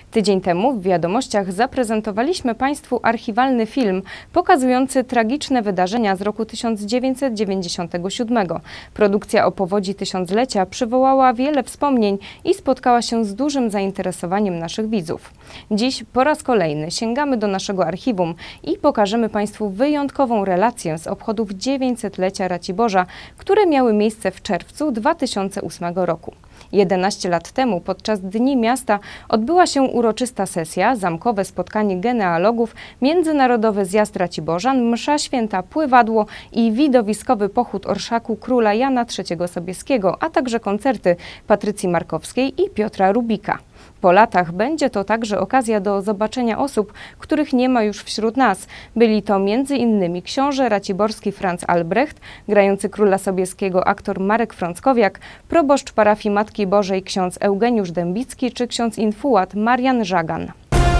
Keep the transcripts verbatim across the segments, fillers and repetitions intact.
Tydzień temu w Wiadomościach zaprezentowaliśmy Państwu archiwalny film pokazujący tragiczne wydarzenia z roku tysiąc dziewięćset dziewięćdziesiątego siódmego. Produkcja o powodzi tysiąclecia przywołała wiele wspomnień i spotkała się z dużym zainteresowaniem naszych widzów. Dziś po raz kolejny sięgamy do naszego archiwum i pokażemy Państwu wyjątkową relację z obchodów dziewięćsetlecia Raciborza, które miały miejsce w czerwcu dwa tysiące ósmego roku. jedenaście lat temu podczas Dni Miasta odbyła się uroczysta sesja, zamkowe spotkanie genealogów, międzynarodowy zjazd Raciborzan, msza święta, pływadło i widowiskowy pochód orszaku króla Jana trzeciego Sobieskiego, a także koncerty Patrycji Markowskiej i Piotra Rubika. Po latach będzie to także okazja do zobaczenia osób, których nie ma już wśród nas. Byli to między innymi książę raciborski Franz Albrecht, grający króla Sobieskiego aktor Marek Frąckowiak, proboszcz parafii Matki Bożej ksiądz Eugeniusz Dębicki czy ksiądz infułat Marian Żagan.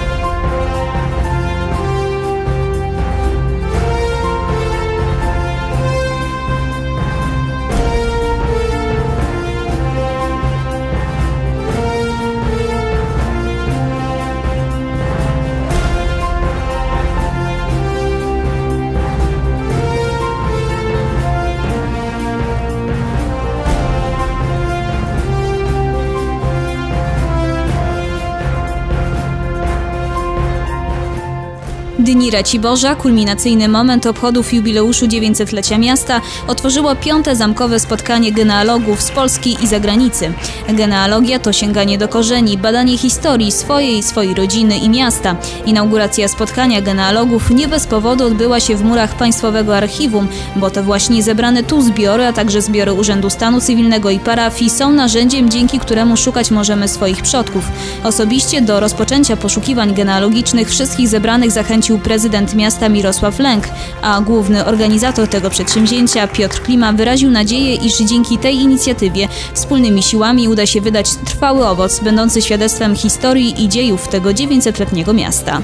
Dni Raciborza, kulminacyjny moment obchodów jubileuszu dziewięćsetlecia miasta, otworzyło piąte zamkowe spotkanie genealogów z Polski i zagranicy. Genealogia to sięganie do korzeni, badanie historii swojej, swojej rodziny i miasta. Inauguracja spotkania genealogów nie bez powodu odbyła się w murach Państwowego Archiwum, bo to właśnie zebrane tu zbiory, a także zbiory Urzędu Stanu Cywilnego i parafii są narzędziem, dzięki któremu szukać możemy swoich przodków. Osobiście do rozpoczęcia poszukiwań genealogicznych wszystkich zebranych zachęcił prezydent miasta Mirosław Lęk, a główny organizator tego przedsięwzięcia Piotr Klima wyraził nadzieję, iż dzięki tej inicjatywie wspólnymi siłami uda się wydać trwały owoc, będący świadectwem historii i dziejów tego dziewięćsetletniego miasta.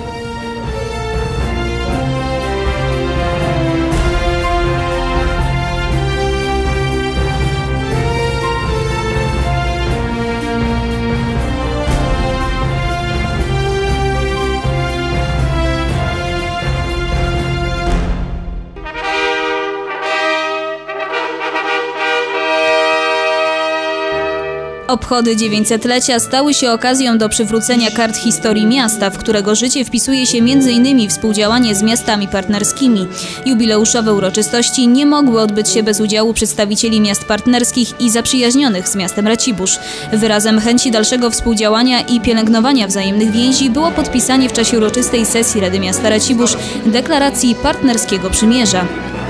Obchody dziewięćsetlecia stały się okazją do przywrócenia kart historii miasta, w którego życie wpisuje się między innymi współdziałanie z miastami partnerskimi. Jubileuszowe uroczystości nie mogły odbyć się bez udziału przedstawicieli miast partnerskich i zaprzyjaźnionych z miastem Racibórz. Wyrazem chęci dalszego współdziałania i pielęgnowania wzajemnych więzi było podpisanie w czasie uroczystej sesji Rady Miasta Racibórz deklaracji partnerskiego przymierza.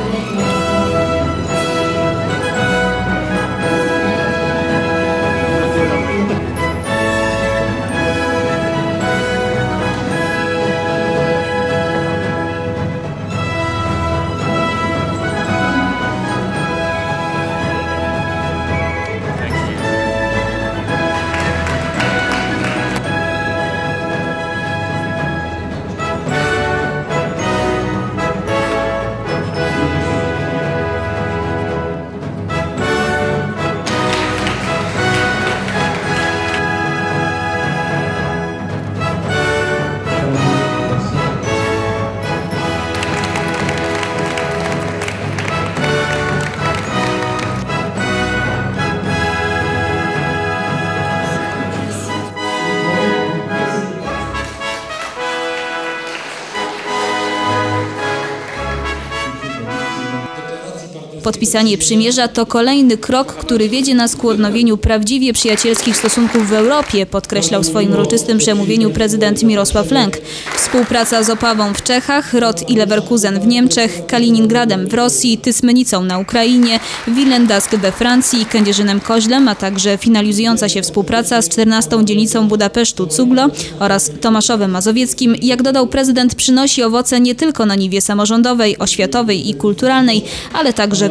Podpisanie przymierza to kolejny krok, który wiedzie nas ku odnowieniu prawdziwie przyjacielskich stosunków w Europie, podkreślał w swoim uroczystym przemówieniu prezydent Mirosław Lęk. Współpraca z Opawą w Czechach, Rod i Leverkusen w Niemczech, Kaliningradem w Rosji, Tysmynicą na Ukrainie, Wilendask we Francji, Kędzierzynem Koźlem, a także finalizująca się współpraca z czternastą dzielnicą Budapesztu Cuglo oraz Tomaszowem Mazowieckim, jak dodał prezydent, przynosi owoce nie tylko na niwie samorządowej, oświatowej i kulturalnej, ale także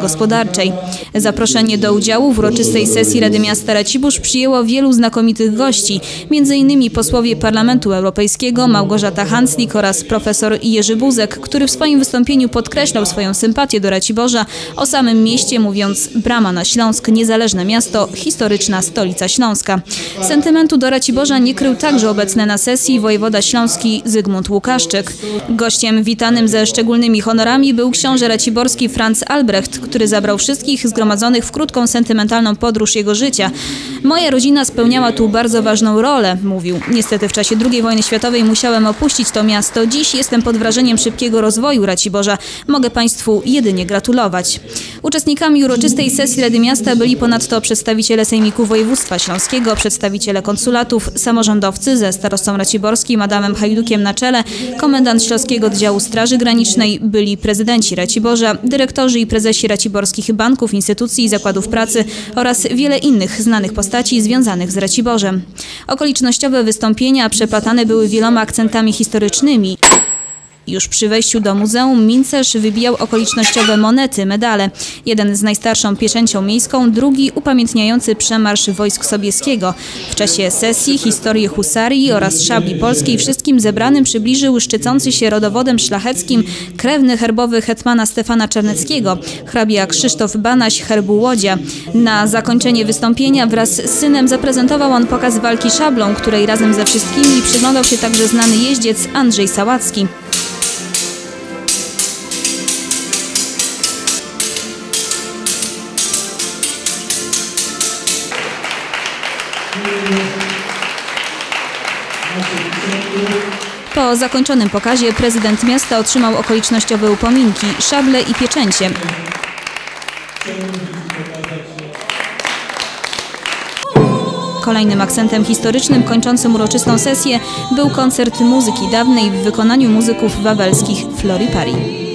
gospodarczej. Zaproszenie do udziału w uroczystej sesji Rady Miasta Racibórz przyjęło wielu znakomitych gości, między innymi posłowie Parlamentu Europejskiego Małgorzata Hanslik oraz profesor Jerzy Buzek, który w swoim wystąpieniu podkreślał swoją sympatię do Raciborza, o samym mieście mówiąc: brama na Śląsk, niezależne miasto, historyczna stolica Śląska. Sentymentu do Raciborza nie krył także obecny na sesji wojewoda śląski Zygmunt Łukaszczyk. Gościem witanym ze szczególnymi honorami był książę raciborski Franz Albrecht, który zabrał wszystkich zgromadzonych w krótką, sentymentalną podróż jego życia. Moja rodzina spełniała tu bardzo ważną rolę, mówił. Niestety w czasie drugiej wojny światowej musiałem opuścić to miasto. Dziś jestem pod wrażeniem szybkiego rozwoju Raciborza. Mogę Państwu jedynie gratulować. Uczestnikami uroczystej sesji Rady Miasta byli ponadto przedstawiciele Sejmiku Województwa Śląskiego, przedstawiciele konsulatów, samorządowcy ze starostą raciborskim Adamem Hajdukiem na czele, komendant Śląskiego Oddziału Straży Granicznej, byli prezydenci Raciborza, dyrektorzy i prezesi raciborskich banków, instytucji i zakładów pracy oraz wiele innych znanych postaci związanych z Raciborzem. Okolicznościowe wystąpienia przeplatane były wieloma akcentami historycznymi. Już przy wejściu do muzeum mincerz wybijał okolicznościowe monety, medale. Jeden z najstarszą pieczęcią miejską, drugi upamiętniający przemarsz wojsk Sobieskiego. W czasie sesji historię husarii oraz szabli polskiej wszystkim zebranym przybliżył szczycący się rodowodem szlacheckim krewny herbowy hetmana Stefana Czarneckiego, hrabia Krzysztof Banaś herbu Łodzia. Na zakończenie wystąpienia wraz z synem zaprezentował on pokaz walki szablą, której razem ze wszystkimi przyglądał się także znany jeździec Andrzej Sałacki. Po zakończonym pokazie prezydent miasta otrzymał okolicznościowe upominki, szable i pieczęcie. Kolejnym akcentem historycznym kończącym uroczystą sesję był koncert muzyki dawnej w wykonaniu muzyków wawelskich Floripari.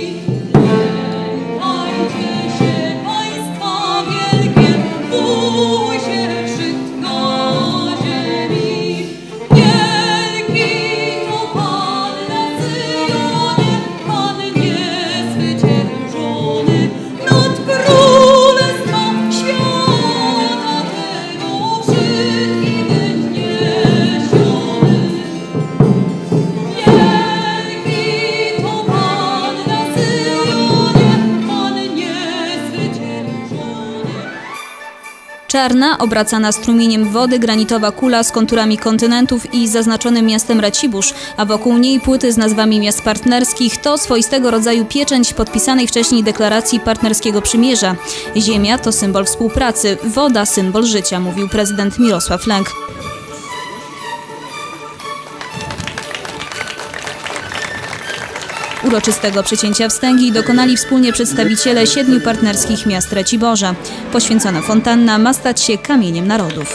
Czarna, obracana strumieniem wody, granitowa kula z konturami kontynentów i zaznaczonym miastem Racibórz, a wokół niej płyty z nazwami miast partnerskich, to swoistego rodzaju pieczęć podpisanej wcześniej deklaracji partnerskiego przymierza. Ziemia to symbol współpracy, woda symbol życia, mówił prezydent Mirosław Lęk. Uroczystego przecięcia wstęgi dokonali wspólnie przedstawiciele siedmiu partnerskich miast Raciborza. Poświęcona fontanna ma stać się kamieniem narodów.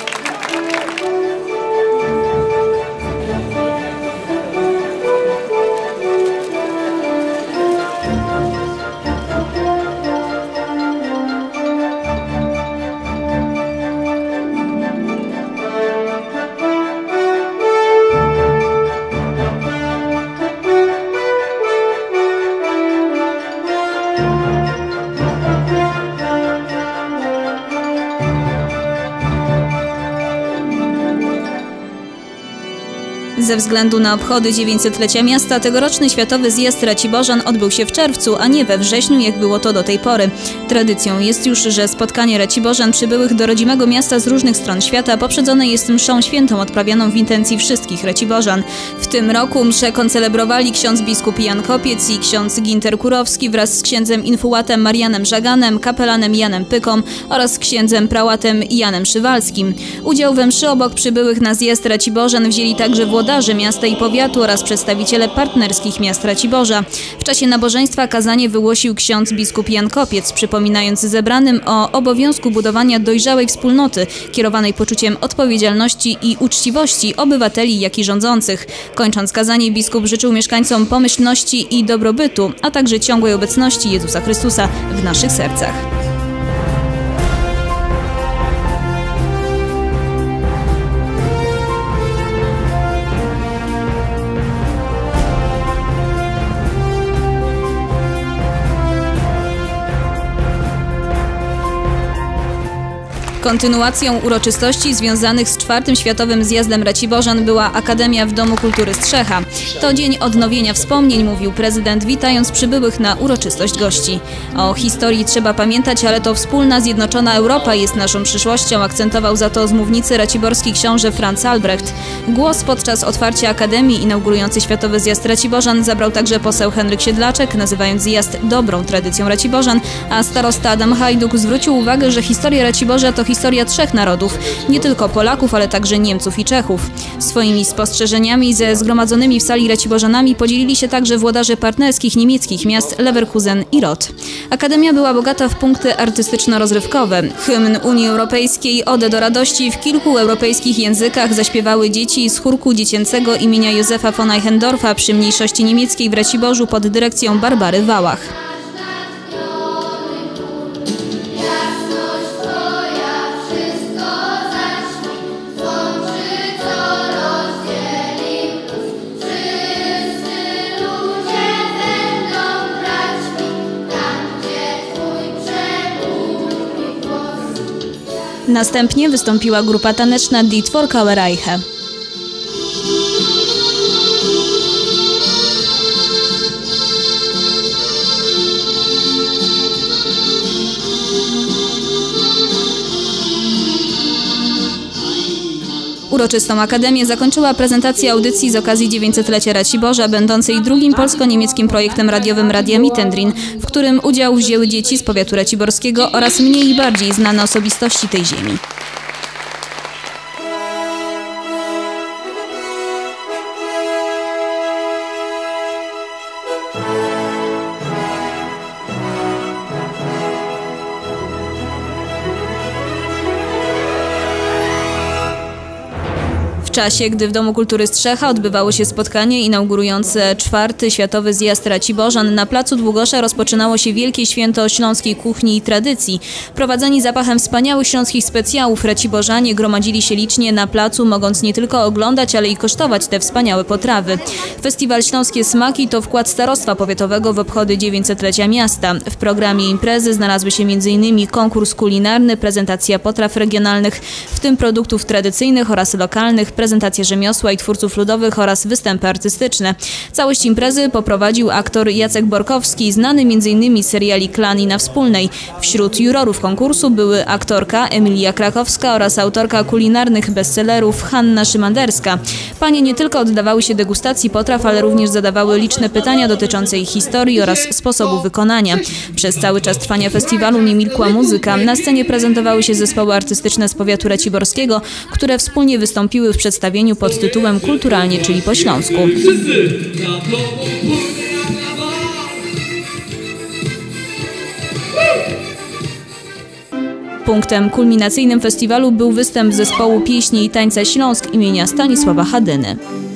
Ze względu na obchody dziewięćsetlecia miasta tegoroczny Światowy Zjazd Raciborzan odbył się w czerwcu, a nie we wrześniu, jak było to do tej pory. Tradycją jest już, że spotkanie Raciborzan przybyłych do rodzimego miasta z różnych stron świata poprzedzone jest mszą świętą odprawianą w intencji wszystkich Raciborzan. W tym roku mszę koncelebrowali ksiądz biskup Jan Kopiec i ksiądz Ginter Kurowski wraz z księdzem infułatem Marianem Żaganem, kapelanem Janem Pyką oraz księdzem prałatem Janem Szywalskim. Udział we mszy obok przybyłych na zjazd Raciborzan wzięli także włodarze miasta i powiatu oraz przedstawiciele partnerskich miast Raciborza. W czasie nabożeństwa kazanie wygłosił ksiądz biskup Jan Kopiec, przypominając zebranym o obowiązku budowania dojrzałej wspólnoty, kierowanej poczuciem odpowiedzialności i uczciwości obywateli, jak i rządzących. Kończąc kazanie, biskup życzył mieszkańcom pomyślności i dobrobytu, a także ciągłej obecności Jezusa Chrystusa w naszych sercach. Kontynuacją uroczystości związanych z czwartym Światowym Zjazdem Raciborzan była Akademia w Domu Kultury Strzecha. To dzień odnowienia wspomnień, mówił prezydent, witając przybyłych na uroczystość gości. O historii trzeba pamiętać, ale to wspólna, zjednoczona Europa jest naszą przyszłością, akcentował za to z mównicy raciborski książę Franz Albrecht. Głos podczas otwarcia Akademii inaugurujący Światowy Zjazd Raciborzan zabrał także poseł Henryk Siedlaczek, nazywając zjazd dobrą tradycją Raciborzan, a starosta Adam Hajduk zwrócił uwagę, że historia Raciborza to historia trzech narodów, nie tylko Polaków, ale także Niemców i Czechów. Swoimi spostrzeżeniami ze zgromadzonymi w sali Raciborzanami podzielili się także włodarze partnerskich niemieckich miast Leverkusen i Roth. Akademia była bogata w punkty artystyczno-rozrywkowe. Hymn Unii Europejskiej Odę do radości w kilku europejskich językach zaśpiewały dzieci z chórku dziecięcego imienia Józefa von Eichendorfa przy mniejszości niemieckiej w Raciborzu pod dyrekcją Barbary Wałach. Następnie wystąpiła grupa taneczna Die Tworkauerreiche. Uroczystą akademię zakończyła prezentacja audycji z okazji dziewięćsetlecia Raciborza, będącej drugim polsko-niemieckim projektem radiowym Radia Mittendrin, w którym udział wzięły dzieci z powiatu raciborskiego oraz mniej i bardziej znane osobistości tej ziemi. W czasie, gdy w Domu Kultury Strzecha odbywało się spotkanie inaugurujące czwarty Światowy Zjazd Raciborzan, na placu Długosza rozpoczynało się wielkie święto śląskiej kuchni i tradycji. Prowadzeni zapachem wspaniałych śląskich specjałów, raciborzanie gromadzili się licznie na placu, mogąc nie tylko oglądać, ale i kosztować te wspaniałe potrawy. Festiwal Śląskie Smaki to wkład Starostwa Powiatowego w obchody dziewięćsetlecia miasta. W programie imprezy znalazły się między innymi konkurs kulinarny, prezentacja potraw regionalnych, w tym produktów tradycyjnych oraz lokalnych, prezentacja rzemiosła i twórców ludowych oraz występy artystyczne. Całość imprezy poprowadził aktor Jacek Borkowski, znany między innymi z seriali Klan i Na Wspólnej. Wśród jurorów konkursu były aktorka Emilia Krakowska oraz autorka kulinarnych bestsellerów Hanna Szymanderska. Panie nie tylko oddawały się degustacji potraw, ale również zadawały liczne pytania dotyczące ich historii oraz sposobu wykonania. Przez cały czas trwania festiwalu nie milkła muzyka. Na scenie prezentowały się zespoły artystyczne z powiatu raciborskiego, które wspólnie wystąpiły w przedstawieniu pod tytułem Kulturalnie, czyli po śląsku. Punktem kulminacyjnym festiwalu był występ zespołu pieśni i tańca Śląsk imienia Stanisława Hadyny.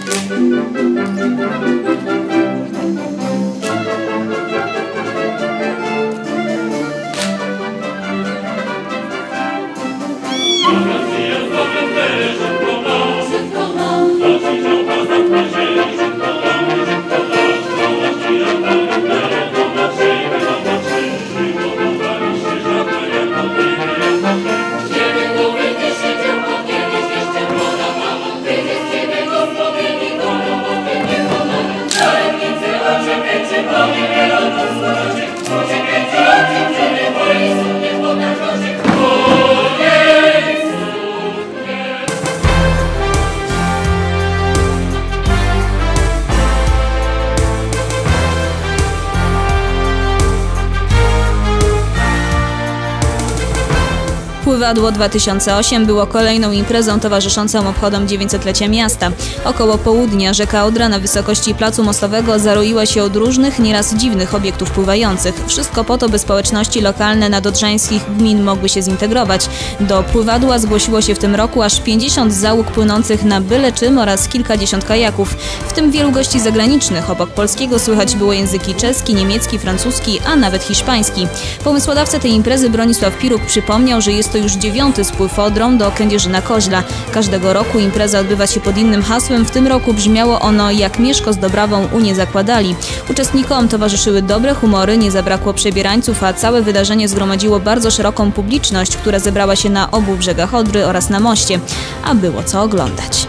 Pływadło dwa tysiące osiem było kolejną imprezą towarzyszącą obchodom dziewięćsetlecia miasta. Około południa rzeka Odra na wysokości Placu Mostowego zaroiła się od różnych, nieraz dziwnych obiektów pływających. Wszystko po to, by społeczności lokalne nadodrzańskich gmin mogły się zintegrować. Do pływadła zgłosiło się w tym roku aż pięćdziesiąt załóg płynących na byle czym oraz kilkadziesiąt kajaków, w tym wielu gości zagranicznych. Obok polskiego słychać było języki czeski, niemiecki, francuski, a nawet hiszpański. Pomysłodawca tej imprezy Bronisław Piruk przypomniał, że jest to już dziewiąty spływ Odrą do Kędzierzyna-Koźla. Każdego roku impreza odbywa się pod innym hasłem. W tym roku brzmiało ono jak Mieszko z Dobrawą Unię zakładali. Uczestnikom towarzyszyły dobre humory, nie zabrakło przebierańców, a całe wydarzenie zgromadziło bardzo szeroką publiczność, która zebrała się na obu brzegach Odry oraz na moście, a było co oglądać.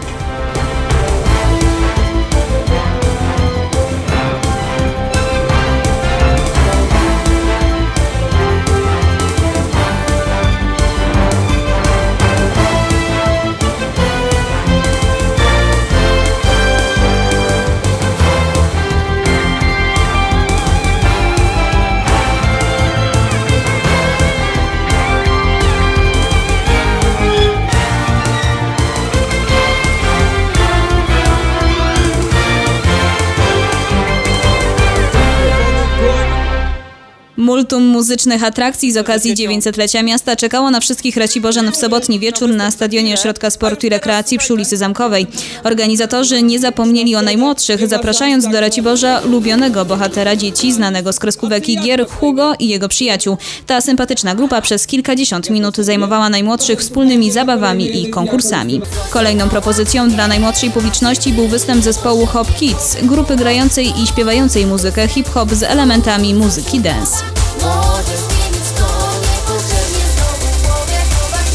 Multum muzycznych atrakcji z okazji dziewięćsetlecia miasta czekało na wszystkich Raciborzan w sobotni wieczór na Stadionie Ośrodka Sportu i Rekreacji przy ulicy Zamkowej. Organizatorzy nie zapomnieli o najmłodszych, zapraszając do Raciborza ulubionego bohatera dzieci, znanego z kreskówek i gier, Hugo i jego przyjaciół. Ta sympatyczna grupa przez kilkadziesiąt minut zajmowała najmłodszych wspólnymi zabawami i konkursami. Kolejną propozycją dla najmłodszej publiczności był występ zespołu Hop Kids, grupy grającej i śpiewającej muzykę hip-hop z elementami muzyki dance. Możesz zmienić to, niepotrzebnie znowu w głowie chować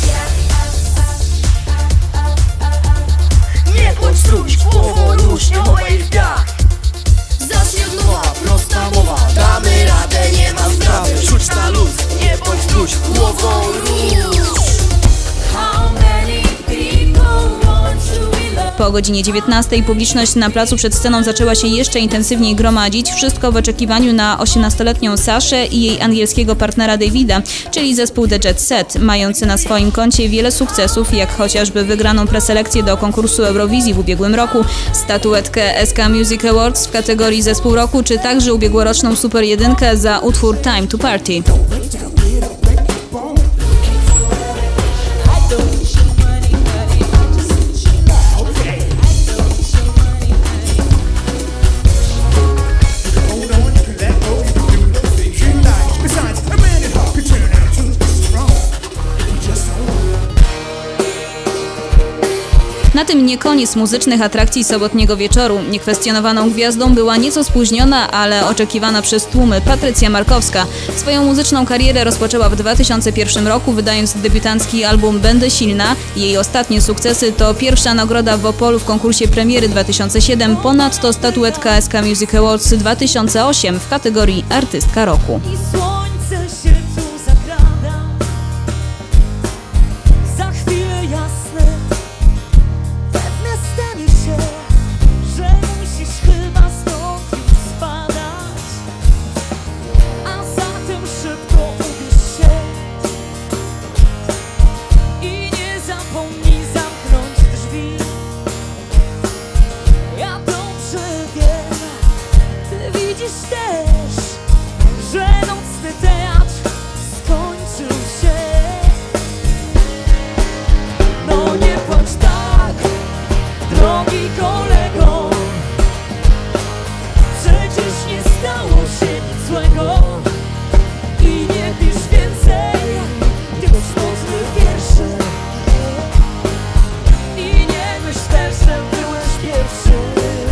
wiatr. Nie bądź struś, głową rusz, nie chowaj w piach. Zacznie od nowa, Prosta mowa, damy radę, nie ma sprawy. Rzuć na luz, nie bądź struś, głową rusz. how many people want to be loved? Po godzinie dziewiętnastej publiczność na placu przed sceną zaczęła się jeszcze intensywniej gromadzić. Wszystko w oczekiwaniu na osiemnastoletnią Saszę i jej angielskiego partnera Davida, czyli zespół The Jet Set, mający na swoim koncie wiele sukcesów, jak chociażby wygraną preselekcję do konkursu Eurowizji w ubiegłym roku, statuetkę S K Music Awards w kategorii Zespół Roku, czy także ubiegłoroczną Super Jedynkę za utwór Time to Party. Na tym nie koniec muzycznych atrakcji sobotniego wieczoru. Niekwestionowaną gwiazdą była nieco spóźniona, ale oczekiwana przez tłumy Patrycja Markowska. Swoją muzyczną karierę rozpoczęła w dwa tysiące pierwszym roku, wydając debiutancki album Będę silna. Jej ostatnie sukcesy to pierwsza nagroda w Opolu w konkursie Premiery dwa tysiące siedem, ponadto statuetka S K Music Awards dwa tysiące osiem w kategorii Artystka Roku. I słońce się tu zakrada, za chwilę jasne, pewne stanie się, że musisz chyba stąd już spadać, a zatem szybko ubierz się i nie zapomnij zamknąć drzwi. Ja dobrze wiem, ty widzisz też, że nocny teatr skończył się. No nie bądź tak, drogi kolego, przecież nie stało się nic złego. I nie pisz więcej tych smutnych wierszy. I nie myśl też, że byłeś pierwszy.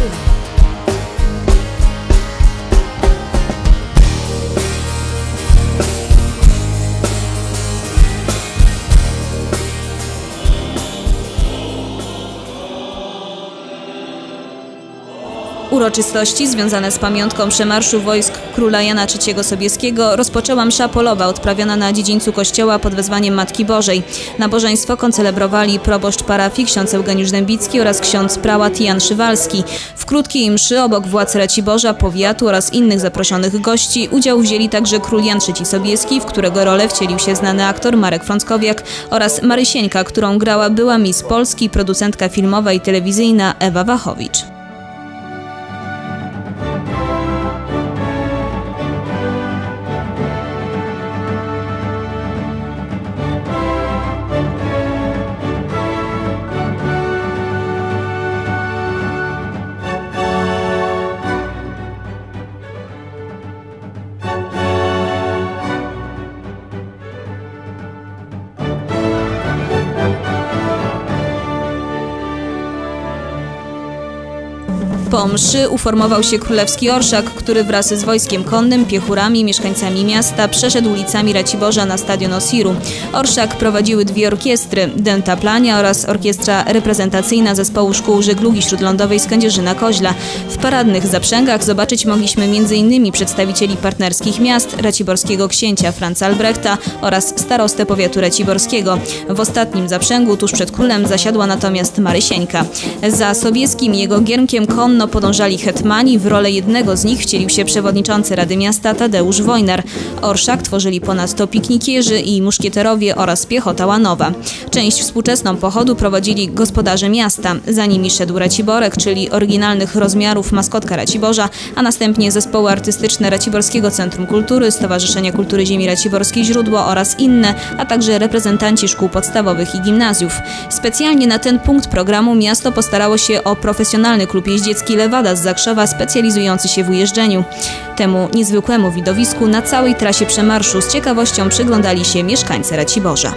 Uroczystości związane z pamiątką przemarszu wojsk króla Jana trzeciego Sobieskiego rozpoczęła msza polowa odprawiona na dziedzińcu kościoła pod wezwaniem Matki Bożej. Nabożeństwo koncelebrowali proboszcz parafii ksiądz Eugeniusz Dębicki oraz ksiądz prałat Jan Szywalski. W krótkiej mszy obok władz Raciborza, powiatu oraz innych zaproszonych gości udział wzięli także król Jan trzeci Sobieski, w którego rolę wcielił się znany aktor Marek Frąckowiak, oraz Marysieńka, którą grała była Miss Polski, producentka filmowa i telewizyjna Ewa Wachowicz. Po mszy uformował się królewski orszak, który wraz z wojskiem konnym, piechurami, mieszkańcami miasta przeszedł ulicami Raciborza na stadion Osiru. Orszak prowadziły dwie orkiestry, Dęta Plania oraz orkiestra reprezentacyjna zespołu szkół żeglugi śródlądowej z Kędzierzyna-Koźla. W paradnych zaprzęgach zobaczyć mogliśmy między innymi przedstawicieli partnerskich miast, raciborskiego księcia Franza Albrechta oraz starostę powiatu raciborskiego. W ostatnim zaprzęgu tuż przed królem zasiadła natomiast Marysieńka. Za Sobieskim i jego giermkiem konno podążali hetmani, w rolę jednego z nich wcielił się przewodniczący Rady Miasta Tadeusz Wojnar. Orszak tworzyli ponadto piknikierzy i muszkieterowie oraz piechota łanowa. Część współczesną pochodu prowadzili gospodarze miasta. Za nimi szedł Raciborek, czyli oryginalnych rozmiarów maskotka Raciborza, a następnie zespoły artystyczne Raciborskiego Centrum Kultury, Stowarzyszenia Kultury Ziemi Raciborskiej Źródło oraz inne, a także reprezentanci szkół podstawowych i gimnazjów. Specjalnie na ten punkt programu miasto postarało się o profesjonalny klub jeździecki Lewada z Zakrzowa, specjalizujący się w ujeżdżeniu. Temu niezwykłemu widowisku na całej trasie przemarszu z ciekawością przyglądali się mieszkańcy Raciborza.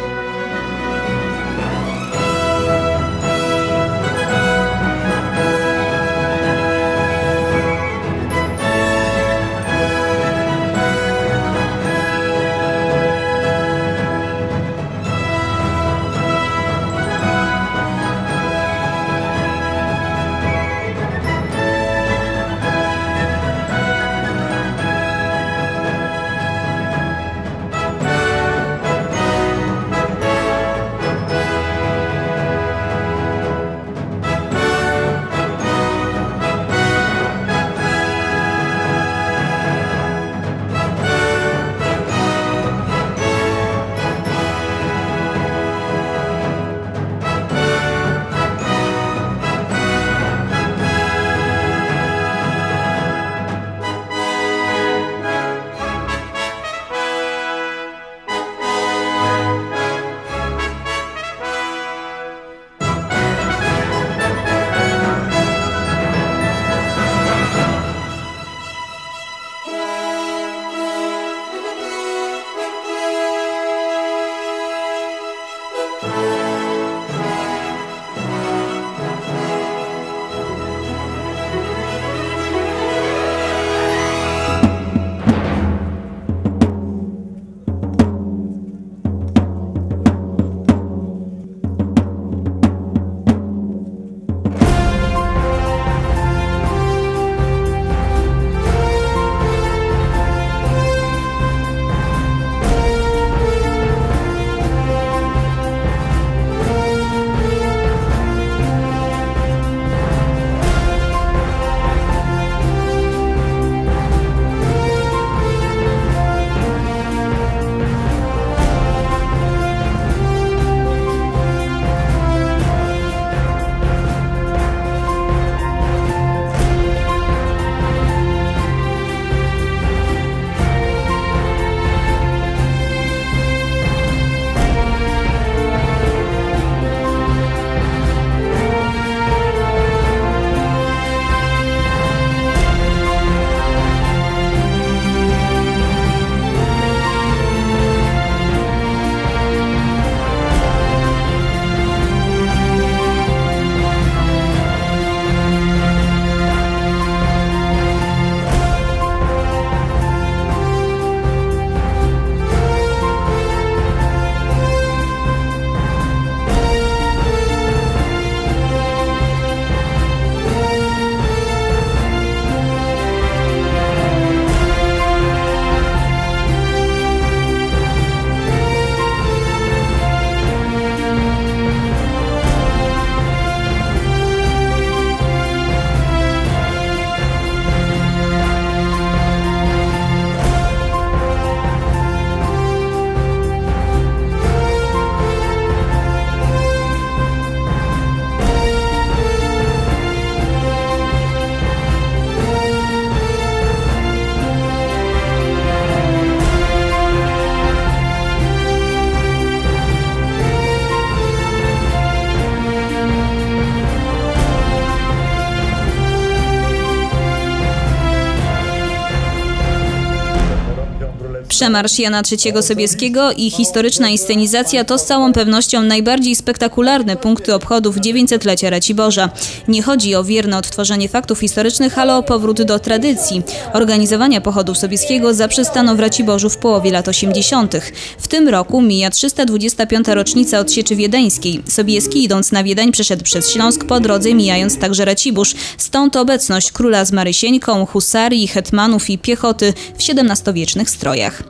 Przemarsz Jana trzeciego Sobieskiego i historyczna inscenizacja to z całą pewnością najbardziej spektakularne punkty obchodów dziewięćsetlecia Raciborza. Nie chodzi o wierne odtworzenie faktów historycznych, ale o powrót do tradycji. Organizowania pochodów Sobieskiego zaprzestano w Raciborzu w połowie lat osiemdziesiątych. W tym roku mija trzysta dwudziesta piąta rocznica odsieczy wiedeńskiej. Sobieski, idąc na Wiedeń, przeszedł przez Śląsk, po drodze mijając także Racibórz. Stąd obecność króla z Marysieńką, husarii, hetmanów i piechoty w siedemnastowiecznych strojach.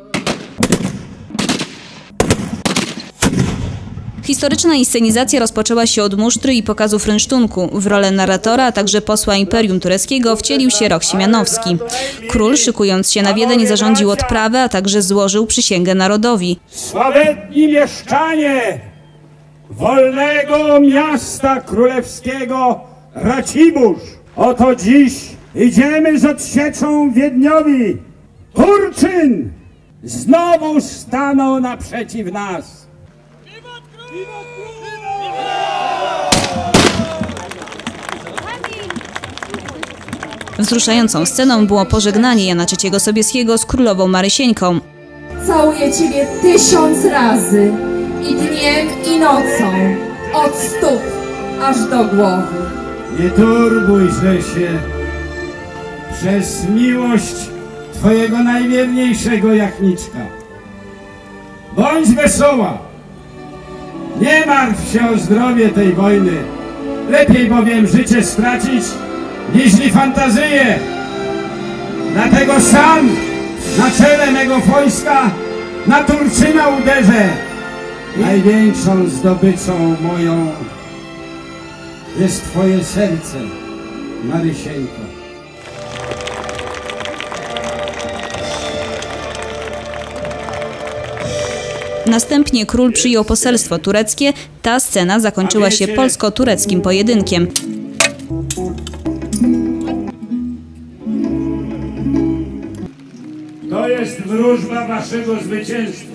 Historyczna inscenizacja rozpoczęła się od musztry i pokazu rynsztunku. W rolę narratora, a także posła Imperium Tureckiego wcielił się Roch Siemianowski. Król, szykując się na Wiedeń, zarządził odprawę, a także złożył przysięgę narodowi. Sławetni mieszczanie wolnego miasta królewskiego Racibórz, oto dziś idziemy z odsieczą Wiedniowi. Turczyn znowu stanął naprzeciw nas. Wzruszającą sceną było pożegnanie Jana trzeciego Sobieskiego z królową Marysieńką. Całuję Ciebie tysiąc razy i dniem i nocą, od stóp aż do głowy. Nie turbujże się przez miłość Twojego najwierniejszego Jachniczka. Bądź wesoła. Nie martw się o zdrowie tej wojny. Lepiej bowiem życie stracić, niźli fantazyję. Dlatego sam na czele mego wojska na Turczyna uderzę. Największą zdobyczą moją jest Twoje serce, Marysieńko. Następnie król przyjął poselstwo tureckie. Ta scena zakończyła się polsko-tureckim pojedynkiem. To jest wróżba waszego zwycięstwa.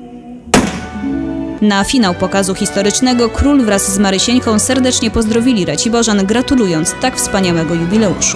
Na finał pokazu historycznego król wraz z Marysieńką serdecznie pozdrowili Raciborzan, gratulując tak wspaniałego jubileuszu.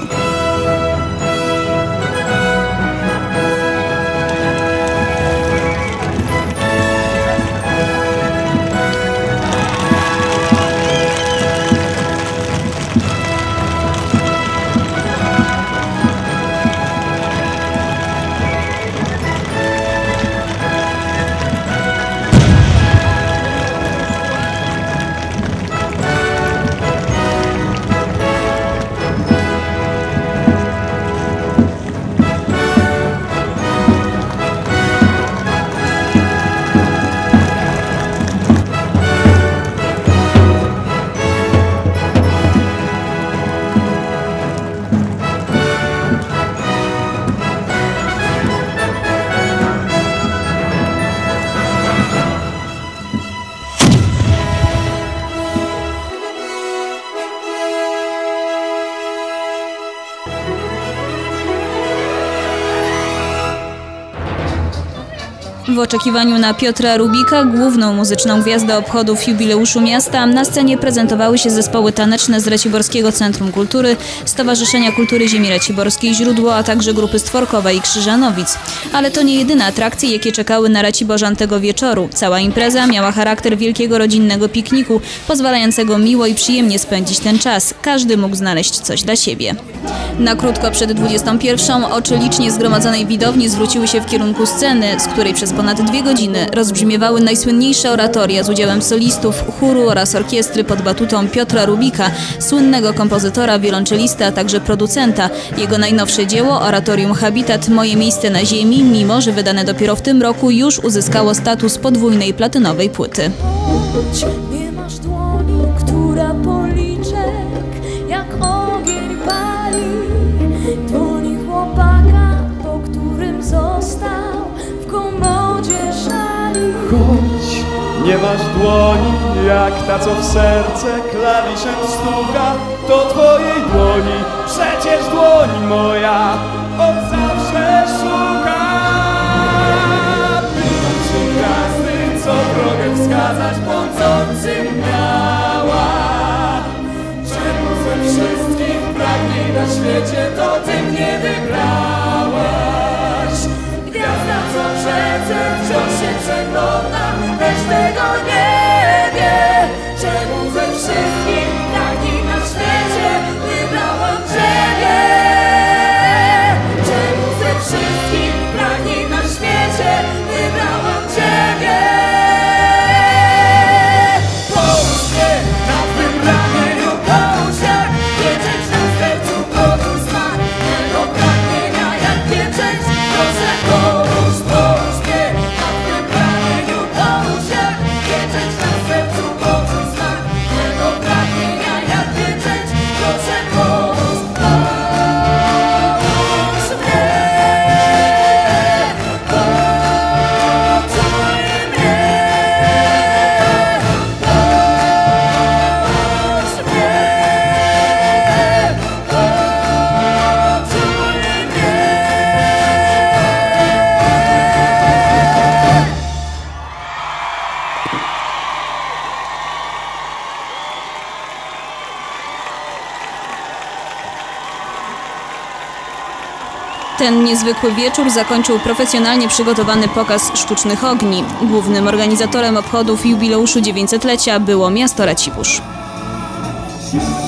W oczekiwaniu na Piotra Rubika, główną muzyczną gwiazdę obchodów jubileuszu miasta, na scenie prezentowały się zespoły taneczne z Raciborskiego Centrum Kultury, Stowarzyszenia Kultury Ziemi Raciborskiej Źródło, a także grupy Stworkowa i Krzyżanowic. Ale to nie jedyne atrakcje, jakie czekały na Raciborzan tego wieczoru. Cała impreza miała charakter wielkiego rodzinnego pikniku, pozwalającego miło i przyjemnie spędzić ten czas. Każdy mógł znaleźć coś dla siebie. Na krótko przed dwudziestą pierwszą oczy licznie zgromadzonej widowni zwróciły się w kierunku sceny, z której przez ponad dwie godziny rozbrzmiewały najsłynniejsze oratoria z udziałem solistów, chóru oraz orkiestry pod batutą Piotra Rubika, słynnego kompozytora, wiolonczelisty, a także producenta. Jego najnowsze dzieło, oratorium Habitat – Moje miejsce na ziemi, mimo że wydane dopiero w tym roku, już uzyskało status podwójnej platynowej płyty. Nie masz dłoni, która policzek jak ogień pali, dłoni chłopaka, po którym został w komodzie szali. Choć nie masz dłoni jak ta, co w serce klawiszem stuka, to twojej dłoni, przecież dłoń moja od zawsze szuka. Pytam się gwiazdy, co drogę wskazać błądzącym miała. Czemu ze wszystkich pragnień na świecie to ty mnie wybrałaś? Gwiazda, co przed Ten niezwykły wieczór zakończył profesjonalnie przygotowany pokaz sztucznych ogni. Głównym organizatorem obchodów jubileuszu dziewięćsetlecia było miasto Racibórz.